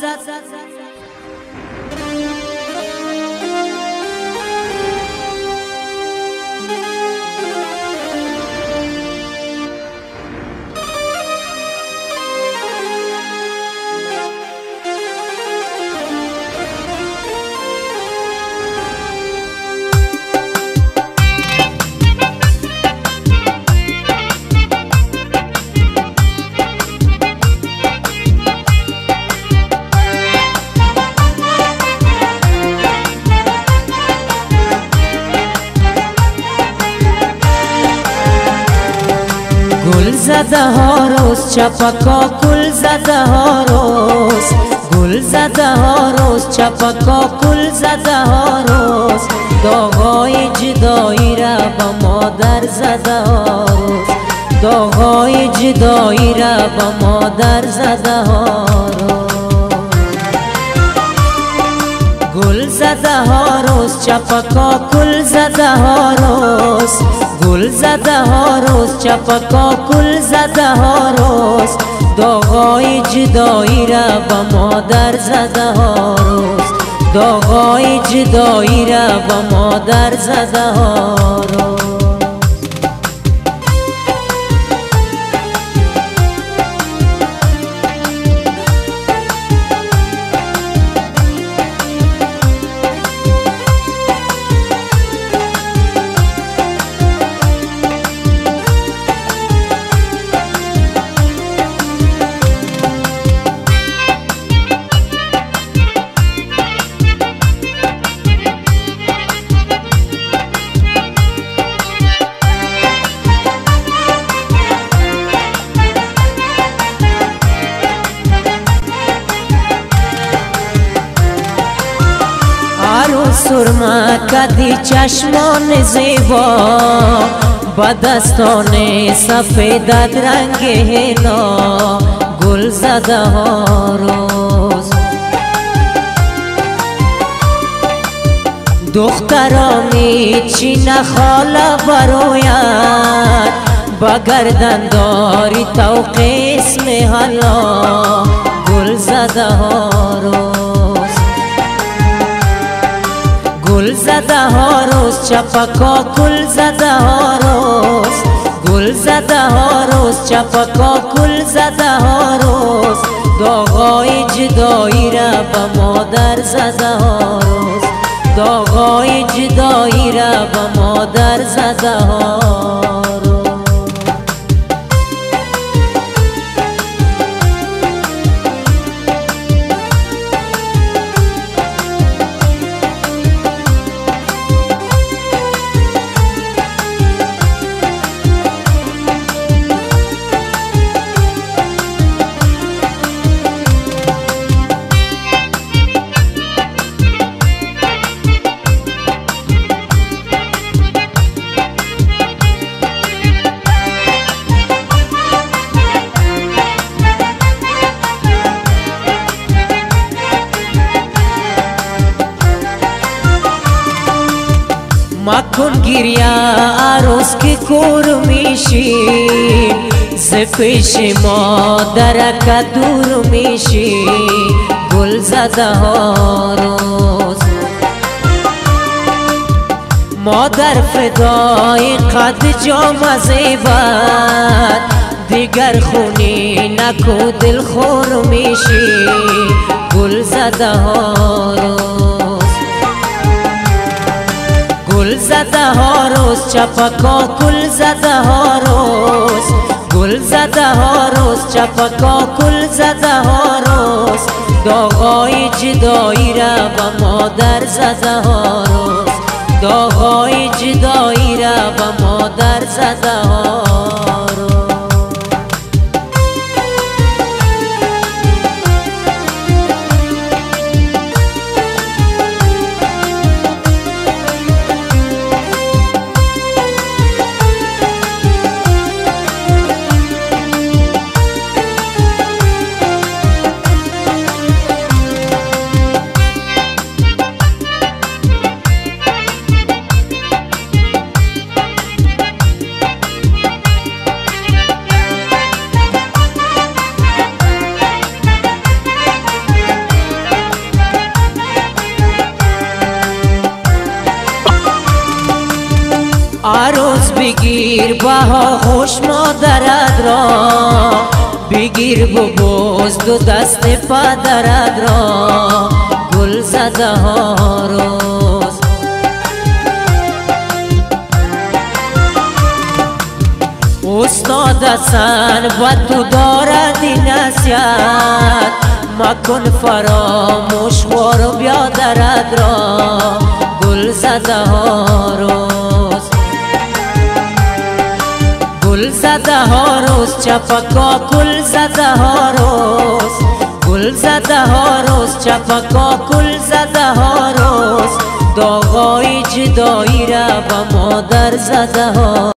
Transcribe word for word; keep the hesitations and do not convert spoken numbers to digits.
زد. گل زده ها روز چپکا کل زده ها روز گل زده ها روز چپکا کل زده ها روز داغای جدایی را با مادر زده ها روز داغای جدایی را با مادر زده ها روز گل زده ها روز چپکا کل زده ها روز گل زده ها روز چپکا کل زده ها روز داغای جدایی را با مادر زده ها روز داغای جدایی را با مادر زده ها روز سرما کدی چشمان زیبا با دستان سفید رنگ هنا گل زده ها روز دخترانی چین خاله بروید با گردن داری توق اسم حالا گل زده ها روز گل زده ها روز چپکا کل زده ها روز گل زده ها روز چپکا کل زده ها روز داغای جدایی را با مادر زده ها روز داغای جدایی را با مادر زده ها روز مکن گریه عروس که کور میشی ز پیش مادرک دور میشی گل زده ها روز مادر فدای قد جام زیبت دیگر خونی نکو دل خور میشی گل زده ها روز گل زده ها روز چپکا کل زده ها روز گل زده ها روز چپکا کل زده ها روز داغای جدایی را با مادر زده ها روز داغای جدایی را با مادر زده ها روز عروس بگیر بها خوش مادرت را، بگیر ببوس دو دست پدرت را، گل زده عروس. استاد حسن و تو داردی نصیحت، مکن فراموش خور بیادرت را، گل زده عروس. گل زده عروس چپکا گل زده عروس، گل زده عروس چپکا گل زده عروس، داغای جدایی را با مادر زده عروس.